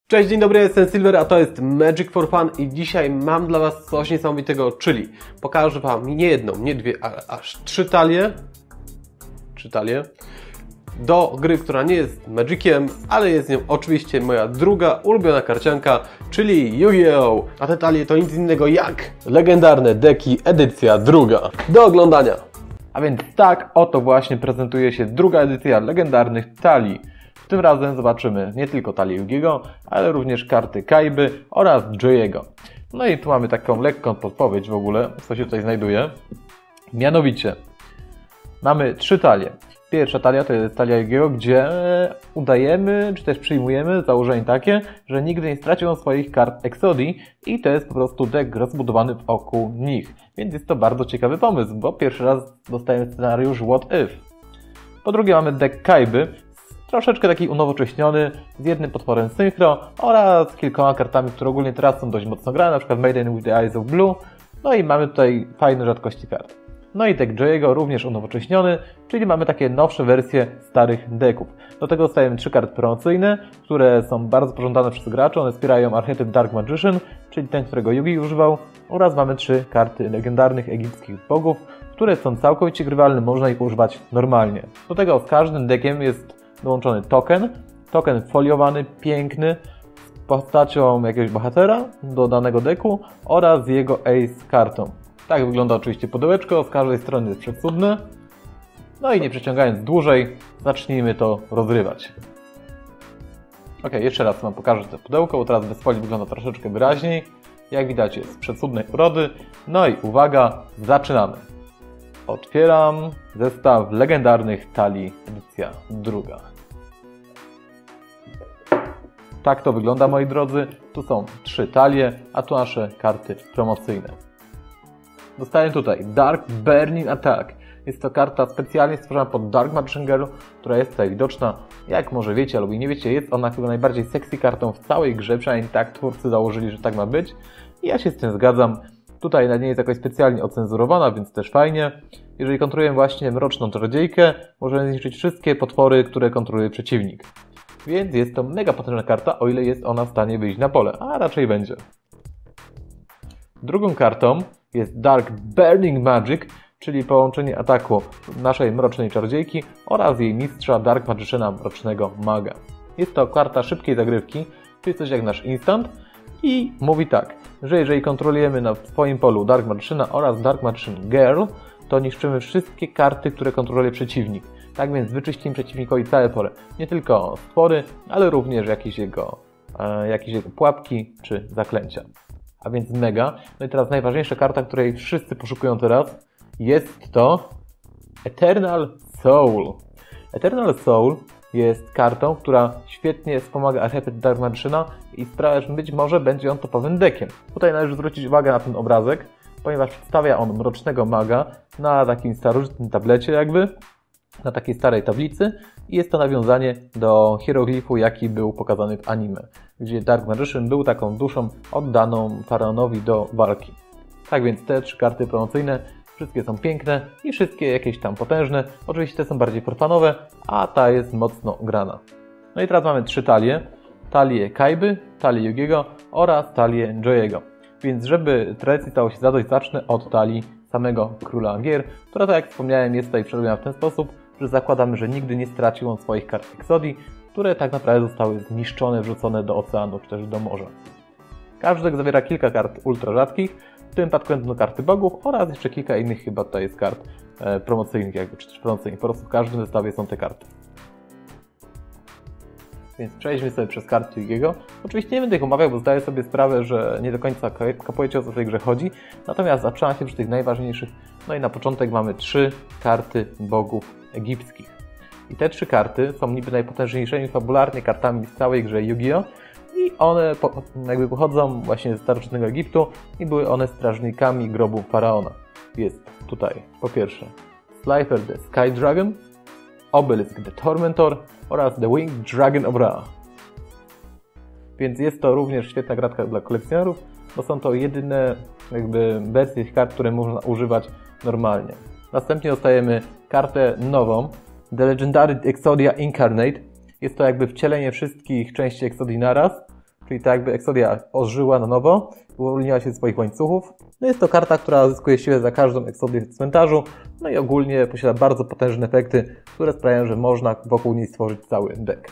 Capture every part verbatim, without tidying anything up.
Cześć, dzień dobry, jestem Silver, a to jest Magic for Fun i dzisiaj mam dla Was coś niesamowitego, czyli pokażę Wam nie jedną, nie dwie, ale aż trzy talie, trzy talie do gry, która nie jest Magiciem, ale jest nią oczywiście moja druga ulubiona karcianka, czyli Yu-Gi-Oh! A te talie to nic innego jak legendarne deki edycja druga. Do oglądania! A więc tak oto właśnie prezentuje się druga edycja legendarnych talii. Tym razem zobaczymy nie tylko talię Yugiego, ale również karty Kaiby oraz Joey'ego. No i tu mamy taką lekką podpowiedź w ogóle, co się tutaj znajduje. Mianowicie mamy trzy talie. Pierwsza talia to jest talia Yugiego, gdzie udajemy, czy też przyjmujemy założenie takie, że nigdy nie stracił on swoich kart Exodii i to jest po prostu deck rozbudowany wokół nich. Więc jest to bardzo ciekawy pomysł, bo pierwszy raz dostajemy scenariusz What If. Po drugie mamy deck Kaiby, troszeczkę taki unowocześniony, z jednym potworem synchro oraz kilkoma kartami, które ogólnie teraz są dość mocno grane, na przykład Maiden with the Eyes of Blue. No i mamy tutaj fajne rzadkości kart. No i deck Joey'ego również unowocześniony, czyli mamy takie nowsze wersje starych decków. Do tego dostajemy trzy karty promocyjne, które są bardzo pożądane przez graczy. One wspierają archetyp Dark Magician, czyli ten, którego Yugi używał. Oraz mamy trzy karty legendarnych egipskich bogów, które są całkowicie grywalne, można ich używać normalnie. Do tego z każdym deckiem jest dołączony token, token foliowany, piękny, z postacią jakiegoś bohatera do danego deku oraz jego ace kartą. Tak wygląda oczywiście pudełeczko, z każdej strony jest przecudne. No i nie przeciągając dłużej, zacznijmy to rozrywać. Ok, jeszcze raz Wam pokażę to pudełko, bo teraz bez folii wygląda troszeczkę wyraźniej. Jak widać jest przecudnej urody. No i uwaga, zaczynamy. Otwieram zestaw legendarnych talii edycja druga. Tak to wygląda, moi drodzy. Tu są trzy talie, a tu nasze karty promocyjne. Dostaję tutaj Dark Burning Attack. Jest to karta specjalnie stworzona pod Dark Magician Girl, która jest tutaj widoczna. Jak może wiecie albo nie wiecie, jest ona chyba najbardziej sexy kartą w całej grze, przynajmniej tak twórcy założyli, że tak ma być. I ja się z tym zgadzam. Tutaj nie jest jakoś specjalnie ocenzurowana, więc też fajnie. Jeżeli kontrolujemy właśnie mroczną czarodziejkę, możemy zniszczyć wszystkie potwory, które kontroluje przeciwnik. Więc jest to mega potężna karta, o ile jest ona w stanie wyjść na pole, a raczej będzie. Drugą kartą jest Dark Burning Magic, czyli połączenie ataku naszej mrocznej czarodziejki oraz jej mistrza Dark Magiciana Mrocznego Maga. Jest to karta szybkiej zagrywki, czyli coś jak nasz instant i mówi tak, że jeżeli kontrolujemy na swoim polu Dark Magiciana oraz Dark Magician Girl, to niszczymy wszystkie karty, które kontroluje przeciwnik. Tak więc wyczyścimy przeciwnikowi całe pole. Nie tylko stwory, ale również jakieś jego, e, jakieś jego pułapki czy zaklęcia. A więc mega. No i teraz najważniejsza karta, której wszyscy poszukują teraz, jest to Eternal Soul. Eternal Soul jest kartą, która świetnie wspomaga archetyp Dark Magiciana i sprawia, że być może będzie on topowym deckiem. Tutaj należy zwrócić uwagę na ten obrazek, ponieważ przedstawia on Mrocznego Maga na takim starożytnym tablecie jakby, na takiej starej tablicy i jest to nawiązanie do hieroglifu, jaki był pokazany w anime, gdzie Dark Magician był taką duszą oddaną faraonowi do walki. Tak więc te trzy karty promocyjne wszystkie są piękne i wszystkie jakieś tam potężne. Oczywiście te są bardziej forfanowe, a ta jest mocno grana. No i teraz mamy trzy talie. Talię Kaiby, talię Yugiego oraz talię Joey'ego. Więc żeby tradycji stało się zadość, zacznę od talii samego Króla Gier, która, tak jak wspomniałem, jest tutaj przedstawiona w ten sposób, że zakładamy, że nigdy nie stracił on swoich kart Exodii, które tak naprawdę zostały zniszczone, wrzucone do oceanu czy też do morza. Każdy deck zawiera kilka kart ultra rzadkich, w tym przypadku będą karty bogów oraz jeszcze kilka innych chyba tutaj jest kart e, promocyjnych, jakby, czy też promocyjnych. Po prostu w każdym zestawie są te karty. Więc przejdźmy sobie przez karty Yugiego. Oczywiście nie będę ich omawiał, bo zdaję sobie sprawę, że nie do końca kapujecie, o co w tej grze chodzi. Natomiast zaczynam się przy tych najważniejszych. No i na początek mamy trzy karty bogów egipskich. I te trzy karty są niby najpotężniejszymi fabularnie kartami w całej grze Yu-Gi-Oh! I one po, jakby pochodzą właśnie ze starożytnego Egiptu i były one strażnikami grobu faraona. Jest tutaj po pierwsze Slifer the Sky Dragon, Obelisk the Tormentor oraz The Winged Dragon of Ra. Więc jest to również świetna gratka dla kolekcjonerów, bo są to jedyne jakby wersje kart, które można używać normalnie. Następnie dostajemy kartę nową, The Legendary Exodia Incarnate. Jest to jakby wcielenie wszystkich części Exodii naraz, czyli tak jakby Exodia ożyła na nowo, uwolniła się z swoich łańcuchów. No jest to karta, która zyskuje siłę za każdą Exodię w cmentarzu, no i ogólnie posiada bardzo potężne efekty, które sprawiają, że można wokół niej stworzyć cały deck.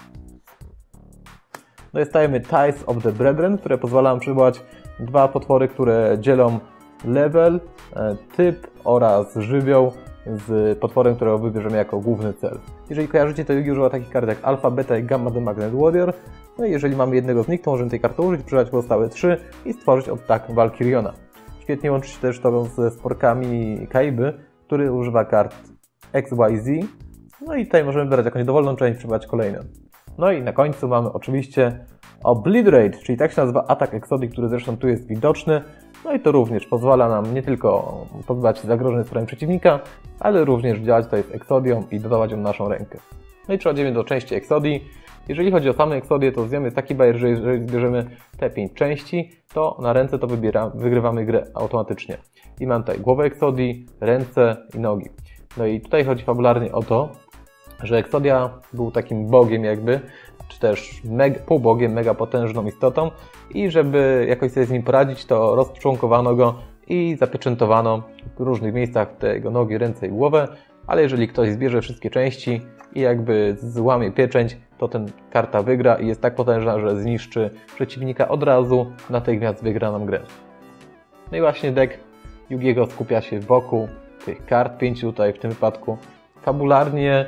No i stajemy Ties of the Brethren, które pozwala nam przywołać dwa potwory, które dzielą level, typ oraz żywioł z potworem, którego wybierzemy jako główny cel. Jeżeli kojarzycie, to Yugi używa takich kart jak Alpha, Beta i Gamma the Magnet Warrior. No i jeżeli mamy jednego z nich, to możemy tej karty użyć, przebrać pozostałe trzy i stworzyć atak Valkyriona. Świetnie łączy się też to ze sporkami Kaiby, który używa kart X Y Z. No i tutaj możemy wybrać jakąś dowolną część, przebrać kolejne. No i na końcu mamy oczywiście Obliterate, czyli tak się nazywa atak Exodii, który zresztą tu jest widoczny. No i to również pozwala nam nie tylko pozbywać się zagrożeń ze strony przeciwnika, ale również działać tutaj z Exodią i dodawać ją na naszą rękę. No i przechodzimy do części Exodii. Jeżeli chodzi o same Exodie, to wiemy taki bajer, że jeżeli zbierzemy te pięć części, to na ręce to wybiera, wygrywamy grę automatycznie. I mam tutaj głowę Exodii, ręce i nogi. No i tutaj chodzi fabularnie o to, że Exodia był takim bogiem jakby, czy też mega, półbogiem, mega potężną istotą i żeby jakoś sobie z nim poradzić, to rozczłonkowano go i zapieczętowano w różnych miejscach te jego nogi, ręce i głowę, ale jeżeli ktoś zbierze wszystkie części i jakby złamie pieczęć, to ten karta wygra i jest tak potężna, że zniszczy przeciwnika od razu, natychmiast wygra nam grę. No i właśnie deck Yugiego skupia się wokół tych kart, pięciu tutaj w tym wypadku. Fabularnie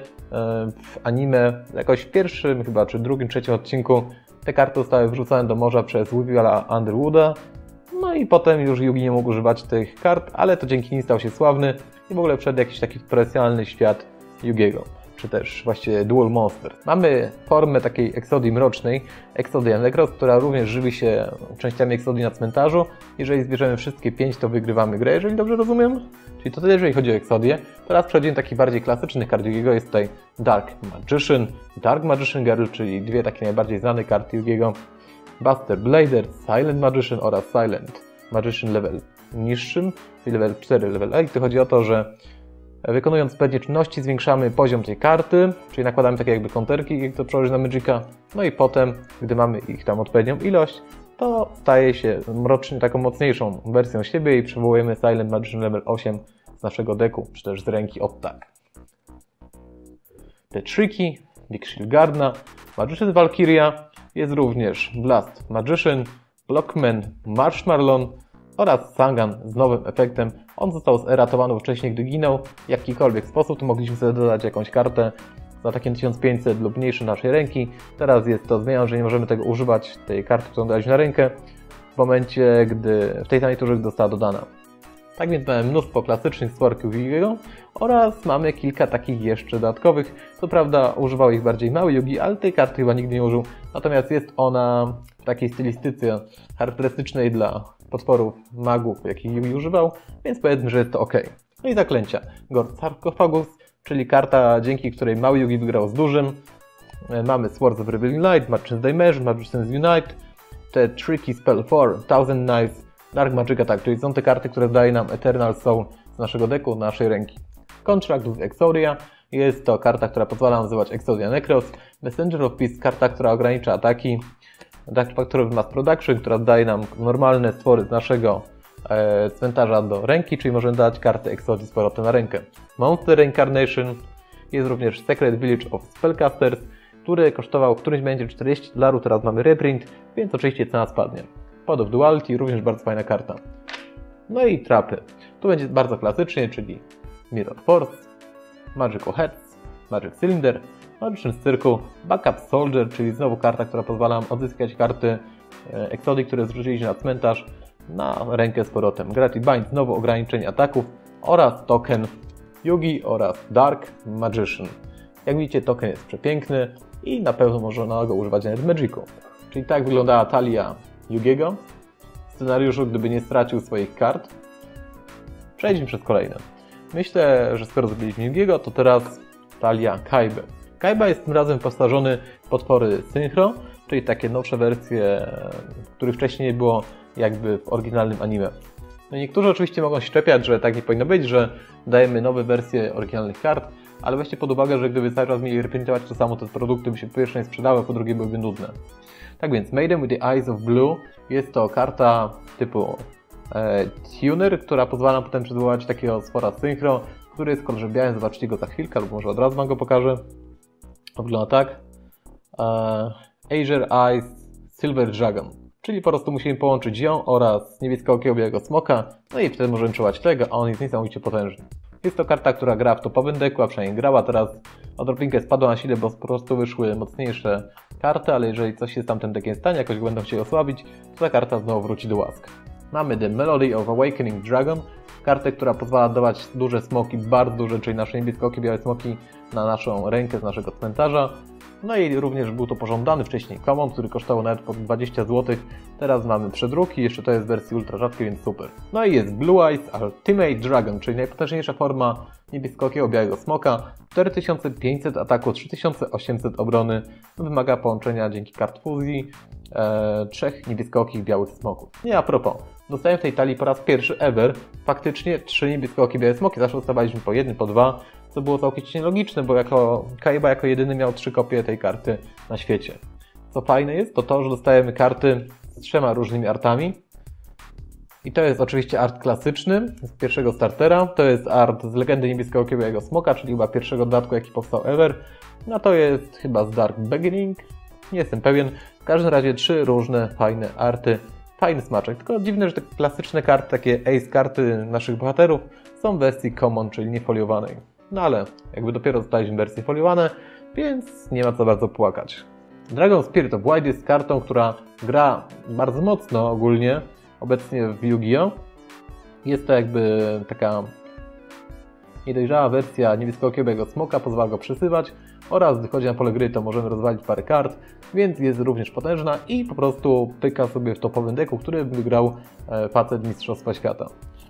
w anime, jakoś w pierwszym chyba, czy drugim, trzecim odcinku te karty zostały wrzucone do morza przez Weevila Underwooda. No i potem już Yugi nie mógł używać tych kart, ale to dzięki nim stał się sławny i w ogóle wszedł jakiś taki profesjonalny świat Yugiego, czy też właściwie Duel Monster. Mamy formę takiej Exodii mrocznej, Exodia Necros, która również żywi się częściami Exodii na cmentarzu. Jeżeli zbierzemy wszystkie pięć, to wygrywamy grę, jeżeli dobrze rozumiem. Czyli to tyle, jeżeli chodzi o Exodię. Teraz przechodzimy do takich bardziej klasycznych kart Yugiego. Jest tutaj Dark Magician, Dark Magician Girl, czyli dwie takie najbardziej znane karty Yugiego. Buster Blader, Silent Magician oraz Silent Magician level niższym, czyli level cztery, level eight. To chodzi o to, że wykonując pewne czynności zwiększamy poziom tej karty, czyli nakładamy takie jakby konterki, jak to przełożyć na Magica. No i potem, gdy mamy ich tam odpowiednią ilość, to staje się mrocznie taką mocniejszą wersją siebie i przywołujemy Silent Magician level osiem z naszego decku, czy też z ręki od tak. The Tricky, Big Shield Gardna, Magician Valkyria, jest również Blast Magician, Blockman, Marshmallow oraz Sangan z nowym efektem. On został zeratowany wcześniej, gdy ginął. W jakikolwiek sposób to mogliśmy sobie dodać jakąś kartę za takie tysiąc pięćset lub mniejsze naszej ręki. Teraz jest to zmiana, że nie możemy tego używać, tej karty, którą daliśmy na rękę, w momencie, gdy w tej samej turze została dodana. Tak więc mamy mnóstwo klasycznych stworków Yugiego oraz mamy kilka takich jeszcze dodatkowych. Co prawda używał ich bardziej mały Yugi, ale tej karty chyba nigdy nie użył. Natomiast jest ona w takiej stylistyce charakterystycznej dla potworów magów, jakich Yugi używał, więc powiedzmy, że jest to ok. No i zaklęcia. Gord Sarcophagus, czyli karta, dzięki której mały Yugi wygrał z dużym. Mamy Swords of Revealing Light, Magician's Dimension, Magician's Unite, te Tricky Spell four, Thousand Knives, Dark Magic Attack, czyli są te karty, które daje nam Eternal Soul z naszego decku, naszej ręki. Contract with Exodia, jest to karta, która pozwala nam nazywać Exodia Necros. Messenger of Peace, karta, która ogranicza ataki. Dark Factory Mass Production, która daje nam normalne stwory z naszego e, cmentarza do ręki, czyli możemy dać kartę Exodii z powrotem na rękę. Monster Reincarnation, jest również Secret Village of Spellcasters, który kosztował w którymś będzie czterdzieści dolarów, teraz mamy reprint, więc oczywiście cena spadnie. Pod of Duality, również bardzo fajna karta. No i trapy. Tu będzie bardzo klasycznie, czyli Mirror Force, Magical Heads, Magic Cylinder, Magician Circle, Backup Soldier, czyli znowu karta, która pozwala nam odzyskać karty Exodii, które zrzuciliśmy na cmentarz, na rękę z powrotem. Gravity Bind, znowu ograniczenie ataków oraz token Yugi oraz Dark Magician. Jak widzicie, token jest przepiękny i na pewno można go używać nawet w Magicu. Czyli tak wyglądała talia Yugiego w scenariuszu, gdyby nie stracił swoich kart. Przejdźmy przez kolejne. Myślę, że skoro zrobiliśmy Yugiego, to teraz talia Kaiby. Kaiba jest tym razem wyposażony w potwory synchro, czyli takie nowsze wersje, których wcześniej nie było jakby w oryginalnym anime. No i niektórzy oczywiście mogą się czepiać, że tak nie powinno być, że dajemy nowe wersje oryginalnych kart, ale weźcie pod uwagę, że gdyby cały czas mieli reprintować to samo, to produkty by się po pierwsze nie sprzedały, a po drugie byłyby nudne. Tak więc Maiden with the Eyes of Blue jest to karta typu e, Tuner, która pozwala nam potem przywołać takiego stwora synchro, który jest w kolorze białym, zobaczcie go za chwilkę, lub może od razu wam go pokażę. Wygląda tak. E, Azure Eyes Silver Dragon, czyli po prostu musimy połączyć ją oraz niebiesko-okiego białego smoka, no i wtedy możemy czuwać tego, a on jest niesamowicie potężny. Jest to karta, która gra w topowym deku, a przynajmniej grała, teraz odrobinkę spadła na sile, bo po prostu wyszły mocniejsze karty, ale jeżeli coś się z tamtym dekiem stanie, jakoś go będą chcieli osłabić, to ta karta znowu wróci do łask. Mamy The Melody of Awakening Dragon, kartę, która pozwala dawać duże smoki, bardzo duże, czyli nasze niebiesko-okie białe smoki na naszą rękę z naszego cmentarza. No i również był to pożądany wcześniej common, który kosztował nawet po dwadzieścia złotych. Teraz mamy przedruki, jeszcze to jest w wersji ultra rzadkiej, więc super. No i jest Blue Eyes Ultimate Dragon, czyli najpotężniejsza forma niebiesko-okiego białego smoka. cztery tysiące pięćset ataku, trzy tysiące osiemset obrony. Wymaga połączenia dzięki kart fuzji e, trzech niebiesko-okich białych smoków. Nie, a propos, dostałem w tej talii po raz pierwszy ever faktycznie trzy niebiesko-okie białe smoki. Zawsze dostawaliśmy po jednym, po dwa. Co było całkowicie nielogiczne, bo jako Kaiba jako jedyny miał trzy kopie tej karty na świecie. Co fajne jest, to to, że dostajemy karty z trzema różnymi artami. I to jest oczywiście art klasyczny z pierwszego startera. To jest art z Legendy Niebiesko-Okiego Białego Smoka, czyli chyba pierwszego dodatku, jaki powstał ever. No to jest chyba z Dark Beginning. Nie jestem pewien. W każdym razie trzy różne fajne arty. Fajny smaczek. Tylko dziwne, że te klasyczne karty, takie ace karty naszych bohaterów są w wersji common, czyli niefoliowanej. No ale jakby dopiero dostaliśmy wersje foliowane, więc nie ma co bardzo płakać. Dragon Spirit of White jest kartą, która gra bardzo mocno ogólnie obecnie w Yu-Gi-Oh! Jest to jakby taka niedojrzała wersja niebiesko-okiego smoka, pozwala go przesywać oraz gdy chodzi na pole gry, to możemy rozwalić parę kart, więc jest również potężna i po prostu pyka sobie w topowym deku, który wygrał facet Mistrzostwa Świata.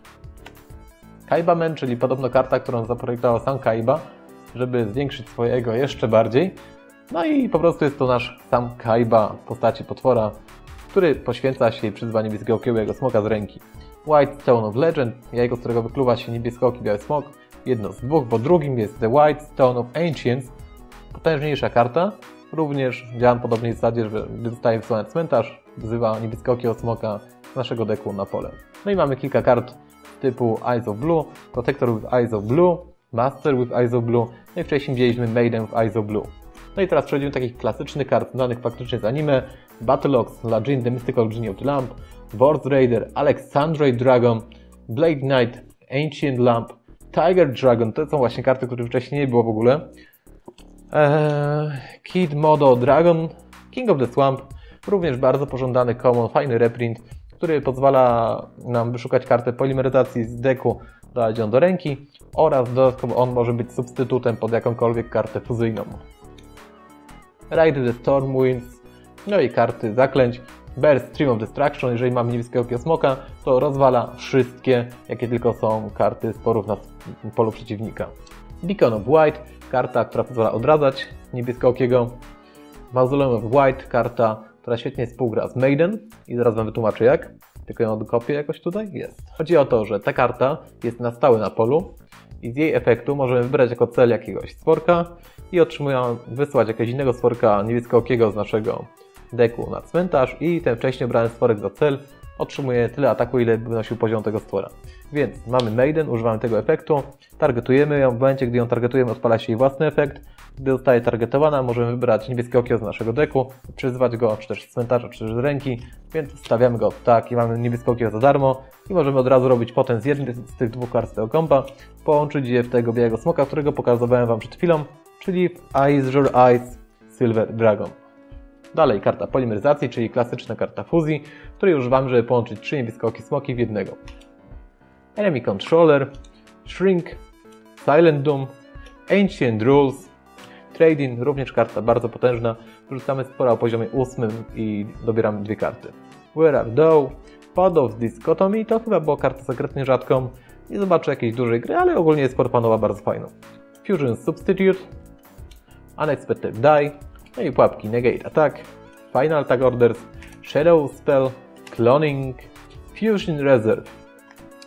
Kaiba Man, czyli podobno karta, którą zaprojektował sam Kaiba, żeby zwiększyć swoje ego jeszcze bardziej. No i po prostu jest to nasz sam Kaiba w postaci potwora, który poświęca się przyzwa niebiesko-okiego smoka z ręki. White Stone of Legend, jajko, z którego wykluwa się niebiesko-oki biały smok. Jedno z dwóch, bo drugim jest The White Stone of Ancients, potężniejsza karta. Również działa na podobnej zasadzie, że gdy zostaje wysłany cmentarz, wzywa niebiesko-okiego smoka z naszego deku na pole. No i mamy kilka kart typu Eyes of Blue, Protector with Eyes of Blue, Master with Eyes of Blue, no i wcześniej widzieliśmy Maiden with Eyes of Blue. No i teraz przechodzimy do takich klasycznych kart znanych faktycznie z anime: Battleox, Lajin, The Mystical Genie of the Lamp, Board Raider, Alexandroid Dragon, Blade Knight, Ancient Lamp, Tiger Dragon, to są właśnie karty, których wcześniej nie było w ogóle. Eee, Kid Modo Dragon, King of the Swamp, również bardzo pożądany common, fajny reprint, który pozwala nam wyszukać kartę polimeryzacji z deku, dać ją do ręki oraz dodatkowo on może być substytutem pod jakąkolwiek kartę fuzyjną. Ride the Stormwinds, no i karty zaklęć. Bear Stream of Destruction, jeżeli mamy niebieskiego smoka, to rozwala wszystkie, jakie tylko są karty sporów na polu przeciwnika. Beacon of White, karta, która pozwala odradzać niebiesko-okiego. Mausoleum of White, karta, która świetnie współgra z Maiden i zaraz wam wytłumaczę jak, tylko ją odkopię jakoś tutaj, jest. Chodzi o to, że ta karta jest na stałe na polu i z jej efektu możemy wybrać jako cel jakiegoś stworka i otrzymujemy wysłać jakiegoś innego stworka niebiesko-okiego z naszego deku na cmentarz i ten wcześniej obrany stworek za cel otrzymuje tyle ataku, ile wynosił poziom tego stwora. Więc mamy Maiden, używamy tego efektu, targetujemy ją, w momencie gdy ją targetujemy odpala się jej własny efekt. Gdy zostaje targetowana, możemy wybrać niebieskie okio z naszego deku, przyzwać go czy też z cmentarza, czy też z ręki, więc wstawiamy go tak i mamy niebieskie okio za darmo i możemy od razu robić potem z jednej z tych dwóch kart z tego kompa, połączyć je w tego białego smoka, którego pokazywałem wam przed chwilą, czyli w Azure Eyes Silver Dragon. Dalej karta polimeryzacji, czyli klasyczna karta fuzji, której używamy, żeby połączyć trzy niebieskookie smoki w jednego. Enemy Controller, Shrink, Silent Doom, Ancient Rules, Trading, również karta bardzo potężna. Wrzucamy spora o poziomie ósmym i dobieramy dwie karty. Where Are Thou, Pod of Dichotomy, to chyba była karta sekretnie rzadką. Nie zobaczę jakiejś dużej gry, ale ogólnie jest porpanowa bardzo fajną. Fusion Substitute, Unexpected Die, no i pułapki Negate Attack, Final Tag Orders, Shadow Spell, Cloning, Fusion Reserve.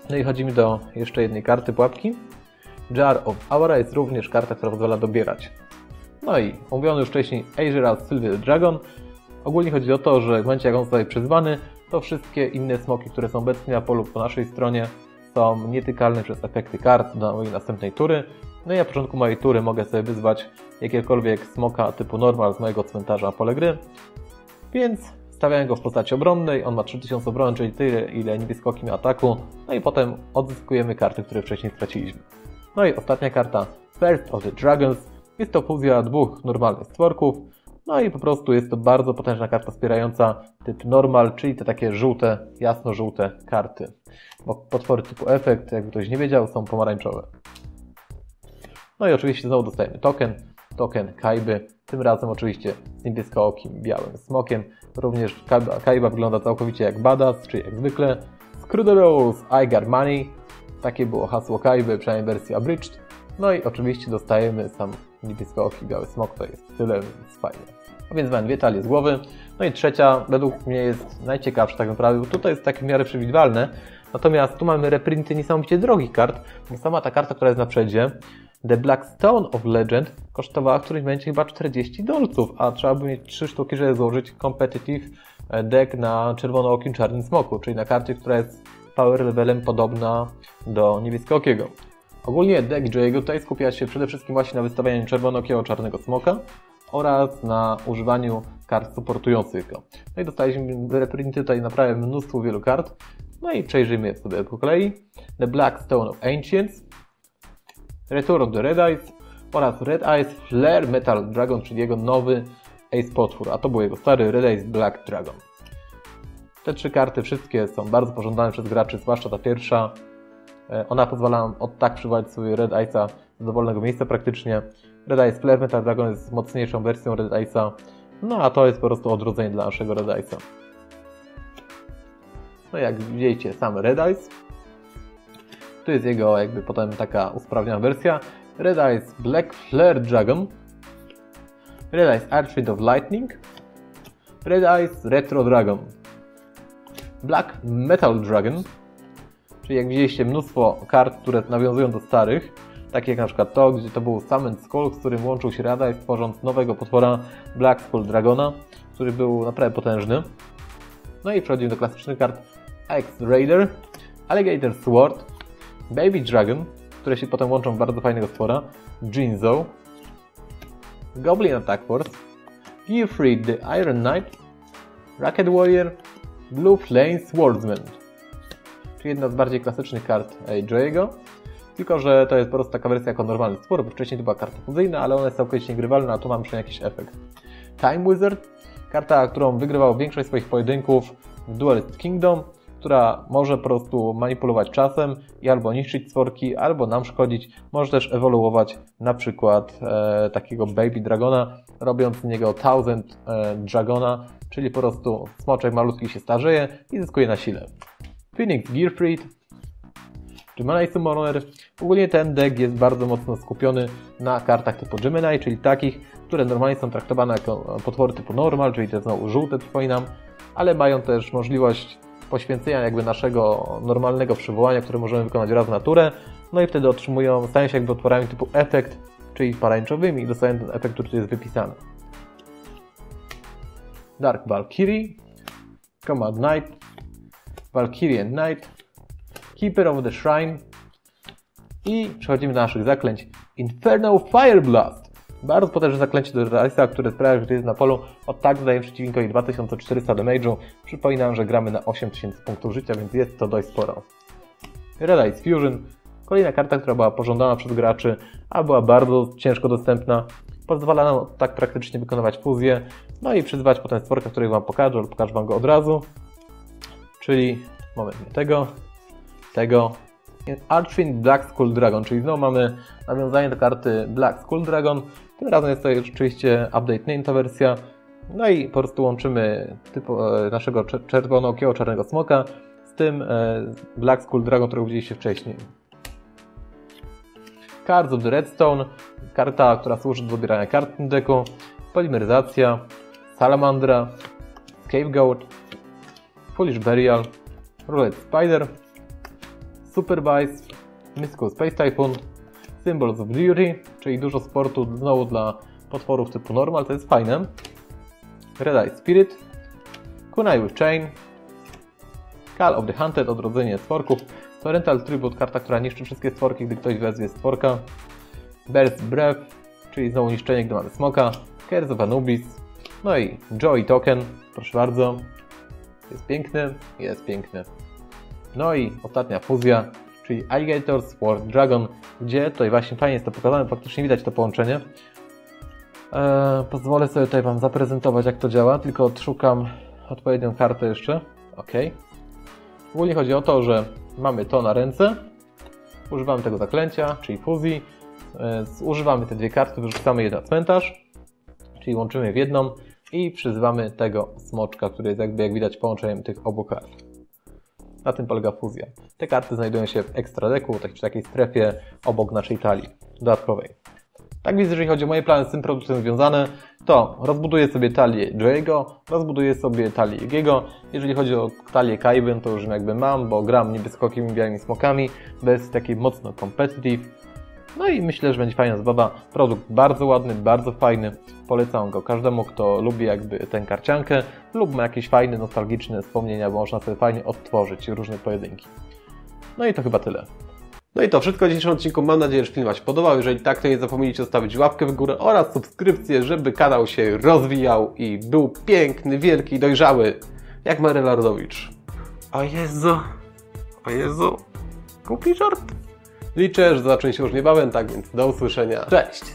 No i chodzimy do jeszcze jednej karty pułapki. Jar of Aura jest również karta, która pozwala dobierać. No i omówiony już wcześniej Azera Silver Dragon. Ogólnie chodzi o to, że w momencie jak on zostaje przyzwany, to wszystkie inne smoki, które są obecnie na polu po naszej stronie, są nietykalne przez efekty kart do mojej następnej tury. No i na początku mojej tury mogę sobie wyzwać jakiegokolwiek smoka typu normal z mojego cmentarza na pole gry. Więc stawiałem go w postaci obronnej, on ma trzy tysiące obrony, czyli tyle ile niebieskoki ma ataku. No i potem odzyskujemy karty, które wcześniej straciliśmy. No i ostatnia karta, First of the Dragons. Jest to fuzja dwóch normalnych stworków. No i po prostu jest to bardzo potężna karta wspierająca typ normal, czyli te takie żółte, jasno-żółte karty. Bo potwory typu efekt, jakby ktoś nie wiedział, są pomarańczowe. No i oczywiście znowu dostajemy token, token Kaiby, tym razem oczywiście z niebieskookim, białym smokiem. Również Kaiba wygląda całkowicie jak badass, czyli jak zwykle. Scrooderous I got money, takie było hasło Kaiby, przynajmniej w wersji abridged. No i oczywiście dostajemy sam niebieskooki, biały smok, to jest tyle, więc fajnie. A więc mam dwie talie z głowy. No i trzecia, według mnie jest najciekawsza tak naprawdę, bo tutaj jest takie w miarę przewidywalne. Natomiast tu mamy reprinty niesamowicie drogich kart. Sama ta karta, która jest na przedzie, The Black Stone of Legend, kosztowała w którymś momencie chyba czterdzieści dolców, a trzeba by mieć trzy sztuki, żeby złożyć competitive deck na czerwonookim czarnym smoku, czyli na karcie, która jest power levelem podobna do niebieskookiego. Ogólnie deck Joe'ego tutaj skupia się przede wszystkim właśnie na wystawianiu czerwonookiego czarnego smoka oraz na używaniu kart supportujących go. No i dostaliśmy reprinty tutaj naprawdę mnóstwo wielu kart. No i przejrzyjmy je sobie po kolei. The Black Stone of Ancients, Return of the Red Eyes oraz Red Eyes Flare Metal Dragon, czyli jego nowy Ace potwór, a to był jego stary Red Eyes Black Dragon. Te trzy karty wszystkie są bardzo pożądane przez graczy, zwłaszcza ta pierwsza. Ona pozwala nam od tak przywołać sobie Red Eyesa z dowolnego miejsca praktycznie. Red Eyes Flare Metal Dragon jest mocniejszą wersją Red Eyesa, no a to jest po prostu odrodzenie dla naszego Red Eyesa. No jak widzicie, sam Red Eyes. Tu jest jego jakby potem taka usprawniona wersja. Red Eyes Black Flare Dragon, Red Eyes Archfiend of Lightning, Red Eyes Retro Dragon, Black Metal Dragon, czyli jak widzieliście mnóstwo kart, które nawiązują do starych, takie jak na przykład to, gdzie to był Summoned Skull, z którym łączył się Red Eyes, tworząc nowego potwora Black Skull Dragona, który był naprawdę potężny. No i przechodzimy do klasycznych kart X-Raider, Alligator Sword, Baby Dragon, które się potem łączą w bardzo fajnego stwora, Jinzo, Goblin Attack Force, Gearfried the Iron Knight, Rocket Warrior, Blue Flame Swordsman. Czyli jedna z bardziej klasycznych kart Joe'ego, tylko że to jest po prostu taka wersja jako normalny stwór, bo wcześniej to była karta fuzyjna, ale ona jest całkowicie grywalna, a tu mamy przynajmniej jakiś efekt. Time Wizard, karta, którą wygrywał większość swoich pojedynków w Duelist Kingdom, która może po prostu manipulować czasem i albo niszczyć stworki, albo nam szkodzić. Może też ewoluować na przykład e, takiego Baby Dragona, robiąc z niego Thousand e, Dragona, czyli po prostu smoczek malutki się starzeje i zyskuje na sile. Phoenix Gearfried, Gemini Summoner. Ogólnie ten deck jest bardzo mocno skupiony na kartach typu Gemini, czyli takich, które normalnie są traktowane jako potwory typu normal, czyli te znowu żółte, przypominam, ale mają też możliwość poświęcenia jakby naszego normalnego przywołania, które możemy wykonać raz na turę, no i wtedy otrzymują, stają się jakby potworami typu efekt, czyli pomarańczowymi i dostają ten efekt, który tu jest wypisany. Dark Valkyrie, Command Knight, Valkyrian Knight, Keeper of the Shrine i przechodzimy do naszych zaklęć. Infernal Fire Blast. Bardzo potężne zaklęcie do Red Eyesa, które sprawia, że gdy jest na polu, od tak zadaje przeciwnikowi dwa tysiące czterysta damage'u. Przypominam, że gramy na osiem tysięcy punktów życia, więc jest to dość sporo. Red Eyes Fusion. Kolejna karta, która była pożądana przez graczy, a była bardzo ciężko dostępna. Pozwala nam tak praktycznie wykonywać fuzję, no i przyzwać potem stworka, których Wam pokażę, ale pokażę Wam go od razu. Czyli, moment, nie tego, tego. Archfiend Black Skull Dragon, czyli znowu mamy nawiązanie do karty Black Skull Dragon. Tym razem jest to oczywiście update name ta wersja. No i po prostu łączymy typu, naszego czerwonookiego czarnego smoka z tym Black Skull Dragon, którego widzieliście wcześniej. Cards of the Redstone, karta, która służy do dobierania kart w tym deku. Polimeryzacja, Salamandra, Scapegoat, Foolish Burial, Roulette Spider, Super Vice, Mystical Space Typhoon, Symbols of Duty, czyli dużo sportu znowu dla potworów typu normal, to jest fajne. Red Eye Spirit, Kunai with Chain, Call of the Hunted, odrodzenie stworków, Torrential Tribute, karta, która niszczy wszystkie stworki, gdy ktoś wezwie stworka, Bear's Breath, czyli znowu niszczenie, gdy mamy smoka, Curse of Anubis, no i Joy Token, proszę bardzo, jest piękny, jest piękny. No i ostatnia fuzja, czyli Alligator Sword Dragon, gdzie tutaj właśnie fajnie jest to pokazane, faktycznie widać to połączenie. Eee, pozwolę sobie tutaj Wam zaprezentować, jak to działa, tylko odszukam odpowiednią kartę jeszcze. Ok. Ogólnie chodzi o to, że mamy to na ręce, używamy tego zaklęcia, czyli fuzji, eee, używamy te dwie karty, wyrzucamy je na cmentarz, czyli łączymy je w jedną i przyzywamy tego smoczka, który jest jakby, jak widać, połączeniem tych obu kart. Na tym polega fuzja. Te karty znajdują się w extra decku, tak, czy takiej strefie obok naszej talii dodatkowej. Tak więc jeżeli chodzi o moje plany z tym produktem związane, to rozbuduję sobie talię Joey'ego, rozbuduję sobie talię Yegiego. Jeżeli chodzi o talię Kaiben, to już jakby mam, bo gram niby z skokimi białymi smokami, bez takiej mocno competitive. No i myślę, że będzie fajna zabawa. Produkt bardzo ładny, bardzo fajny. Polecam go każdemu, kto lubi jakby tę karciankę lub ma jakieś fajne, nostalgiczne wspomnienia, bo można sobie fajnie odtworzyć różne pojedynki. No i to chyba tyle. No i to wszystko w dzisiejszym odcinku. Mam nadzieję, że film Wam się podobał. Jeżeli tak, to nie zapomnijcie zostawić łapkę w górę oraz subskrypcję, żeby kanał się rozwijał i był piękny, wielki, dojrzały, jak Maryla Rodowicz. O Jezu, o Jezu, głupi żart. Liczę, że zacznie się już niebawem, tak więc do usłyszenia. Cześć!